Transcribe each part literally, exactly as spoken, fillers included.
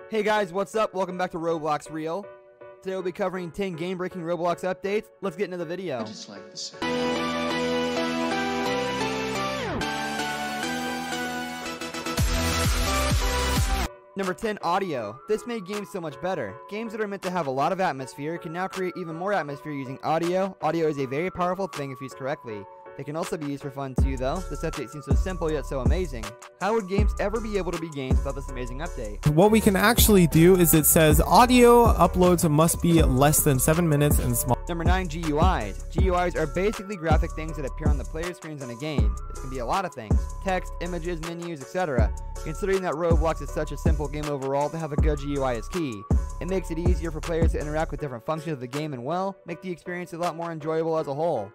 Hey guys, what's up? Welcome back to Roblox Real. Today we'll be covering ten game-breaking Roblox updates. Let's get into the video. I just like the sound. Number ten, audio. This made games so much better. Games that are meant to have a lot of atmosphere can now create even more atmosphere using audio. Audio is a very powerful thing if used correctly. They can also be used for fun too though. This update seems so simple yet so amazing. How would games ever be able to be games without this amazing update? What we can actually do is it says audio uploads must be less than seven minutes and small. Number nine, G U Is. G U Is are basically graphic things that appear on the player screens in a game. This can be a lot of things. Text, images, menus, et cetera. Considering that Roblox is such a simple game overall, to have a good G U I is key. It makes it easier for players to interact with different functions of the game and, well, make the experience a lot more enjoyable as a whole.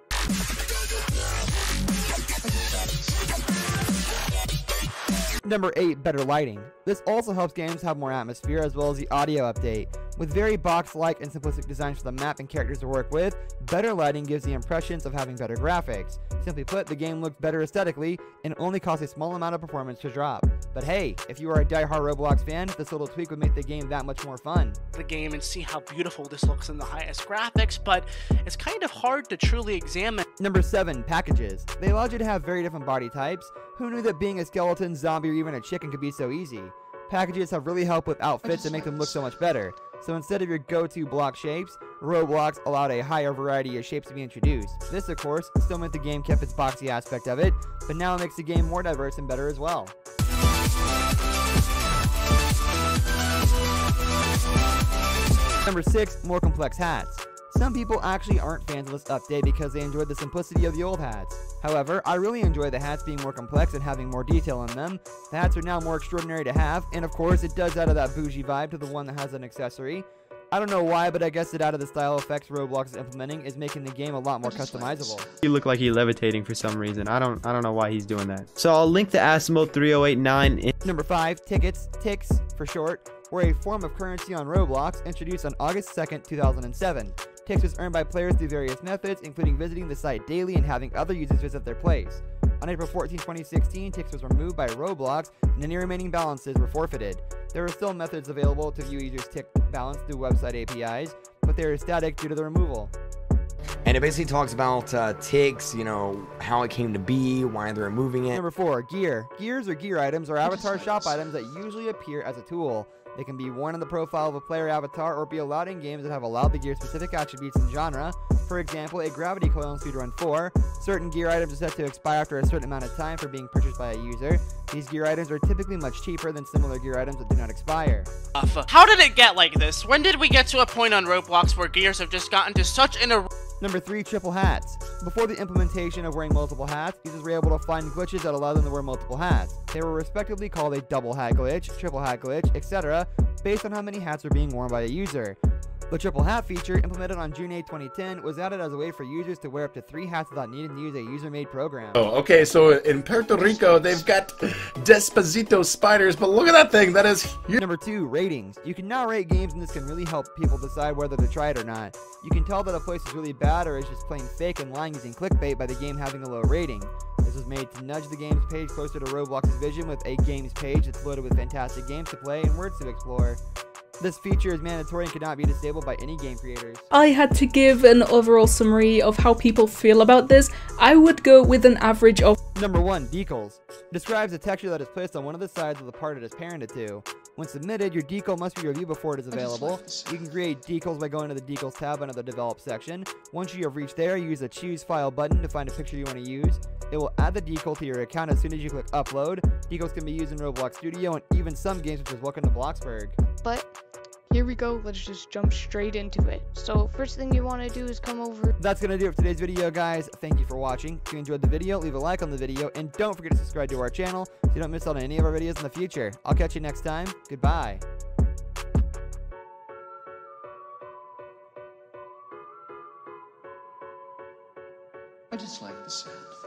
Number eight, better lighting. This also helps games have more atmosphere as well as the audio update. With very box-like and simplistic designs for the map and characters to work with, better lighting gives the impressions of having better graphics. Simply put, the game looks better aesthetically and only costs a small amount of performance to drop. But hey, if you are a die-hard Roblox fan, this little tweak would make the game that much more fun. The game and see how beautiful this looks in the highest graphics, but it's kind of hard to truly examine. Number seven, packages. They allowed you to have very different body types. Who knew that being a skeleton, zombie, or even a chicken could be so easy? Packages have really helped with outfits and make them look so much better. So instead of your go-to block shapes, Roblox allowed a higher variety of shapes to be introduced. This, of course, still meant the game kept its boxy aspect of it, but now it makes the game more diverse and better as well. Number six, more complex hats. Some people actually aren't fans of this update because they enjoyed the simplicity of the old hats. However, I really enjoy the hats being more complex and having more detail in them. The hats are now more extraordinary to have, and of course it does add that bougie vibe to the one that has an accessory. I don't know why, but I guess that out of the style effects Roblox is implementing is making the game a lot more customizable. He looked like he's levitating for some reason. I don't I don't know why he's doing that. So I'll link the Asimo three oh eight nine in Number five, tickets, ticks for short, were a form of currency on Roblox introduced on August second, two thousand seven. Tix was earned by players through various methods, including visiting the site daily and having other users visit their place. On April fourteenth, twenty sixteen, Tix was removed by Roblox, and any remaining balances were forfeited. There are still methods available to view users' tick balance through website A P Is, but they are static due to the removal. And it basically talks about uh, Tix, you know, how it came to be, why they're removing it. Number four, gear. Gears or gear items are avatar shop items that usually appear as a tool. They can be worn on the profile of a player avatar or be allowed in games that have allowed the gear specific attributes and genre. For example, a gravity coil in Speedrun four. Certain gear items are set to expire after a certain amount of time for being purchased by a user. These gear items are typically much cheaper than similar gear items that do not expire. How did it get like this? When did we get to a point on Roblox where gears have just gotten to such an er Number three, triple hats. Before the implementation of wearing multiple hats, users were able to find glitches that allowed them to wear multiple hats. They were respectively called a double hat glitch, triple hat glitch, et cetera, based on how many hats were being worn by a user. The triple hat feature, implemented on June eighth, twenty ten, was added as a way for users to wear up to three hats without needing to use a user-made program. Oh, okay, so in Puerto Rico, they've got Despacito spiders, but look at that thing, that is huge. Number two, ratings. You can now rate games, and this can really help people decide whether to try it or not. You can tell that a place is really bad or is just plain fake and lying using clickbait by the game having a low rating. This was made to nudge the game's page closer to Roblox's vision with a games page that's loaded with fantastic games to play and words to explore. This feature is mandatory and cannot be disabled by any game creators. I had to give an overall summary of how people feel about this. I would go with an average of... Number one, decals. Describes a texture that is placed on one of the sides of the part it is parented to. When submitted, your decal must be reviewed before it is available. You can create decals by going to the decals tab under the develop section. Once you have reached there, use the choose file button to find a picture you want to use. It will add the decal to your account as soon as you click upload. Decals can be used in Roblox Studio and even some games such as Welcome to Bloxburg. But here we go, let's just jump straight into it. So first thing you want to do is come over. That's going to do it for today's video, guys. Thank you for watching. If you enjoyed the video, leave a like on the video, and don't forget to subscribe to our channel so you don't miss out on any of our videos in the future. I'll catch you next time. Goodbye. I just like the sound.